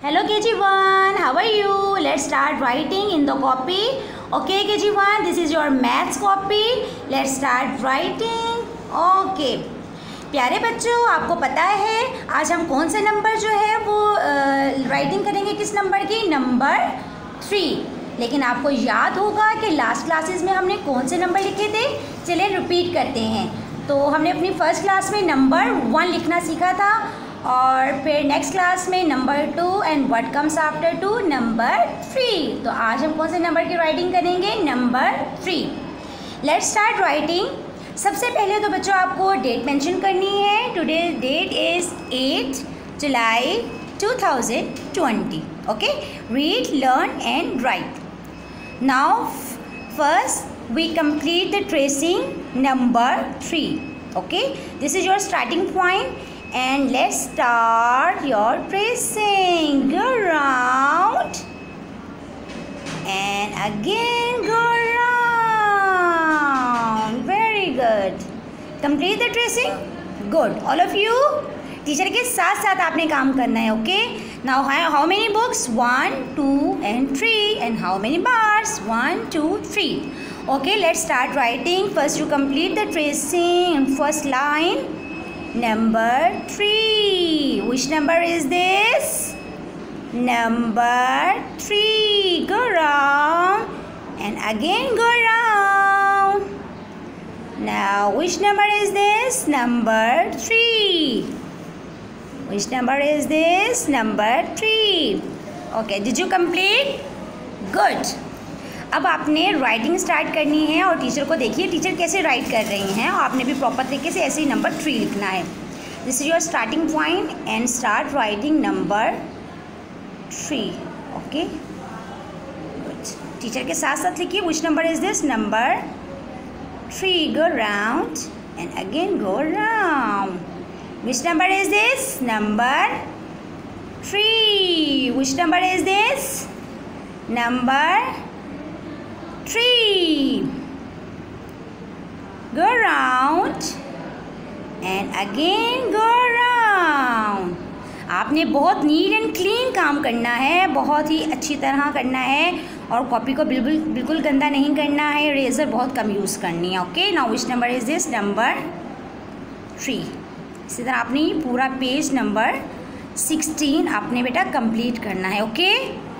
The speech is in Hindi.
Hello KG1, how are you? Let's start writing in the copy. Okay KG1, this is your maths copy. Let's start writing. Okay. प्यारे बच्चों, आपको पता है आज हम कौन सा नंबर जो है वो राइटिंग करेंगे, किस नंबर की? नंबर 3। लेकिन आपको याद होगा कि लास्ट क्लासेस में हमने कौन से नंबर लिखे थे। चलिए रिपीट करते हैं। तो हमने अपनी फर्स्ट क्लास में नंबर 1 लिखना सीखा था और फिर नेक्स्ट क्लास में number 2 and what comes after 2 number 3। तो आज हम कौन से नंबर की राइटिंग करेंगे? नंबर 3। Let's start writing. सबसे पहले तो बच्चों आपको डेट मेंशन करनी है। Today date is 8 July 2020। Okay, read, learn and write. Now first we complete the tracing number 3। Okay, this is your starting point and let's start your tracing. Go round and again go round. Very good. Complete the tracing. Good. All of you teacher के साथ साथ आपने काम करना है. Okay. Now how many books? 1, 2 and 3. And how many bars? 1, 2, 3. Okay, let's start writing. First you complete the tracing. First line. Number 3. Which number is this? Number 3. Go round and again go round. Now which number is this? Number 3. Which number is this? Number 3. Okay, did you complete? Good. अब आपने राइटिंग स्टार्ट करनी है और टीचर को देखिए टीचर कैसे राइट कर रही हैं और आपने भी प्रॉपर तरीके से ऐसे ही नंबर 3 लिखना है. This is your starting point and start writing number 3. Okay, good. Teacher के साथ साथ लिखिए. Which number is this? Number 3. Go round and again go round. Which number is this? Number 3. Which number is this? Number 3. Go round and again go round. आपने बहुत नीट एंड क्लीन काम करना है, बहुत ही अच्छी तरह करना है और कॉपी को बिल्कुल गंदा नहीं करना है. इरेजर बहुत कम यूज़ करनी है. Okay, now which number is this? Number 3. इसी तरह आपने पूरा पेज नंबर 16 आपने बेटा कंप्लीट करना है. ओके.